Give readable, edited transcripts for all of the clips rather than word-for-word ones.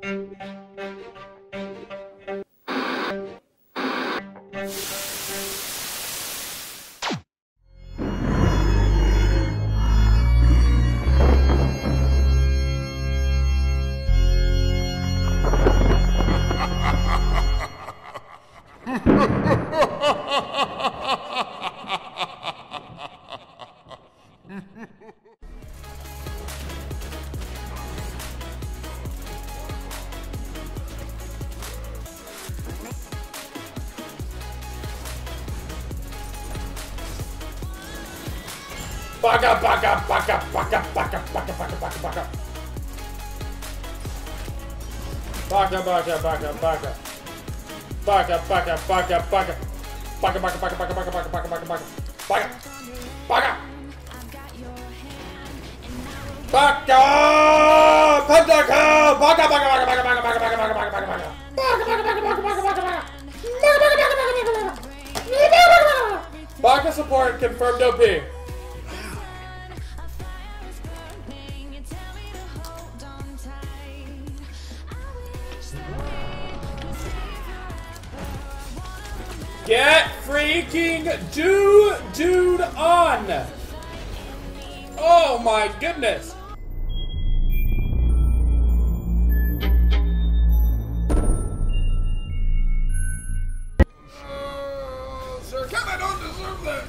Baka, baka, baka, baka, baka, baka, baka, baka, baka. Baka, baka, baka, baka. Baka, baka, baka, baka. Baka, baka, baka, baka, baka, baka, baka, baka, baka. Baka. Baka. Baka! Pantaka! Baka, baka, baka, baka, baka, baka, baka, baka, baka, baka, baka. Baka, baka, baka, baka, baka, baka, baka. Baka, baka, baka, baka, baka, baka. Baka support confirmed OP. Get freaking dude on! Oh my goodness! Sir Ken, I don't deserve this!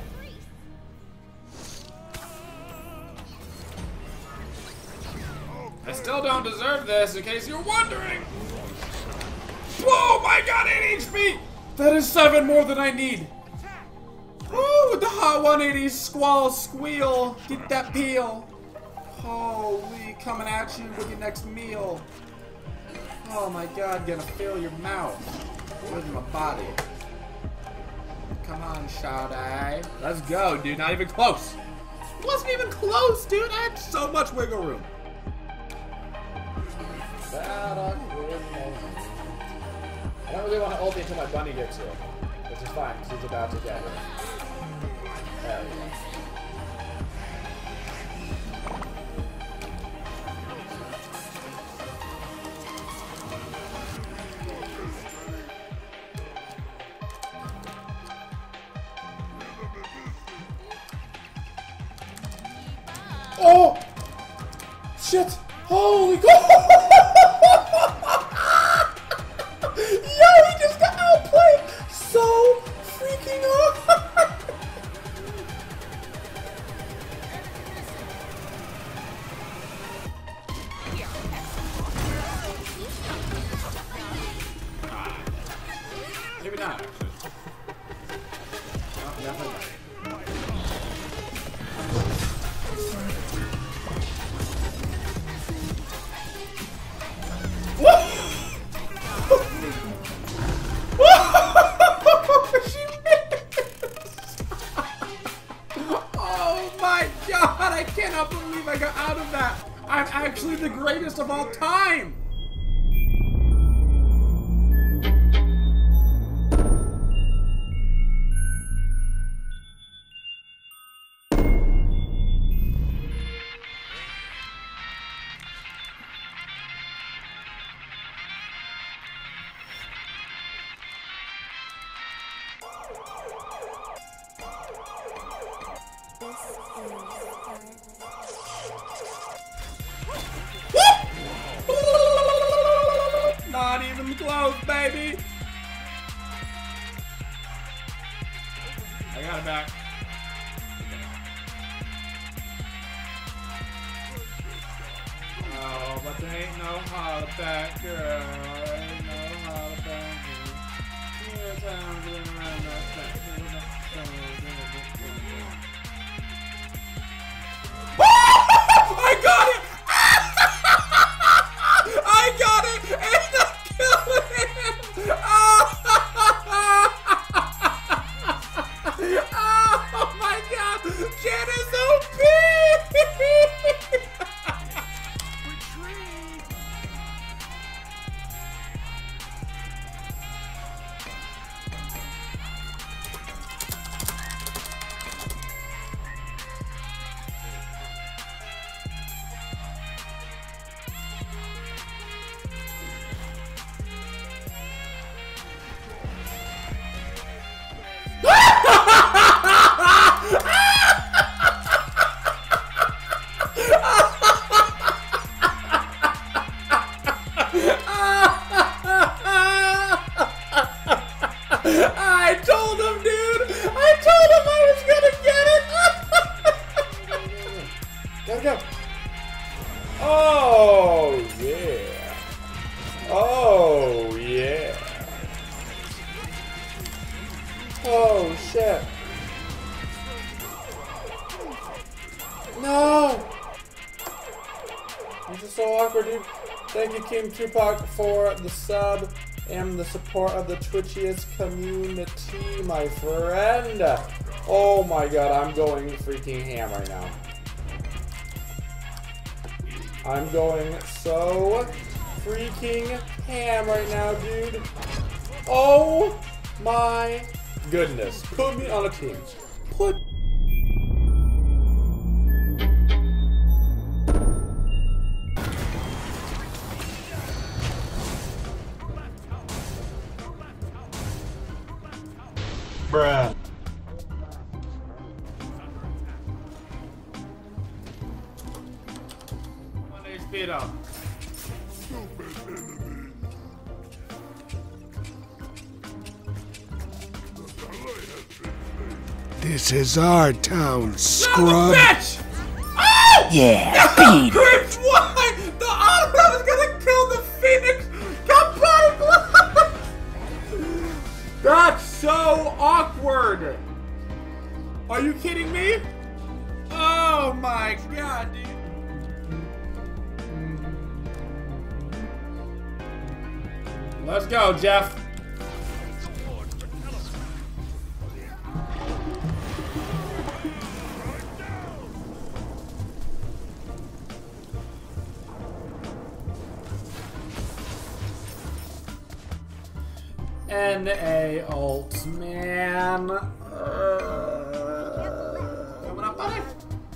I still don't deserve this, in case you're wondering! Oh my god, 8 HP! That is 7 more than I need. Ooh, with the hot 180 squall squeal. Get that peel. Holy, coming at you with your next meal. Oh my god, gonna fill your mouth with my body. Come on, Shawty. Let's go, dude. Not even close. Wasn't even close, dude. I had so much wiggle room. I don't really want to ult until my bunny gets here, which is fine, because he's about to get here. There we go. Oh! Shit! Holy God! Maybe not, actually. No, definitely not. Oh my god, I cannot believe I got out of that. I'm actually the greatest of all time. Not even close, baby. I got it back. Oh, but there ain't no holla back, girl. Ain't no holla back, girl. Here times in around that back. I got it! I got it! And I killed him! Oh my god! Jen is OP! King Tupac for the sub and the support of the Twitchiest community, my friend. Oh my god, I'm going freaking ham right now. I'm going so freaking ham right now, dude. Oh my goodness. Put me on a team. Put bruh. 1 HP up. This is our town, scrub. Bitch! Oh! Yeah, beat it! Why? The Auto was gonna kill the Phoenix! Come on! That's so awkward! Are you kidding me? Oh my god, dude. Let's go, Jeff. NA ult, man. Coming up, buddy.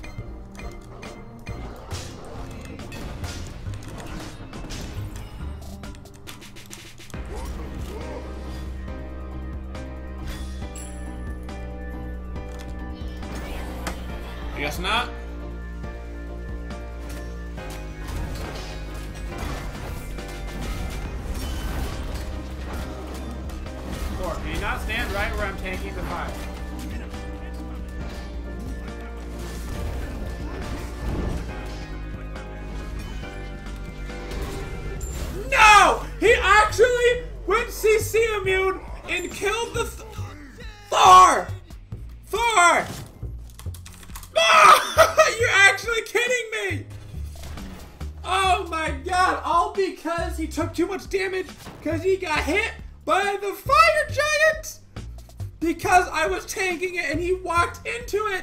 I guess not. Can you not stand right where I'm tanking the fire? No! He actually went CC immune and killed the Thor! Thor! Ah! You're actually kidding me! Oh my god, all because he took too much damage because he got hit by the fire giant! Because I was tanking it and he walked into it!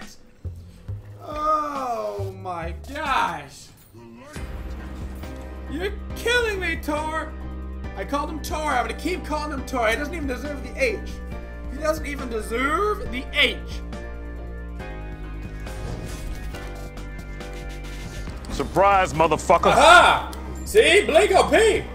Oh my gosh! You're killing me, Tor! I called him Tor, I'm gonna keep calling him Tor. He doesn't even deserve the H. He doesn't even deserve the H. Surprise, motherfucker! Aha! See? Blink OP!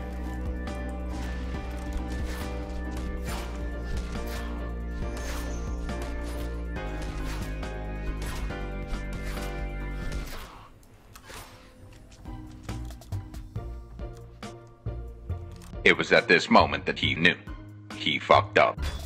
It was at this moment that he knew. He fucked up.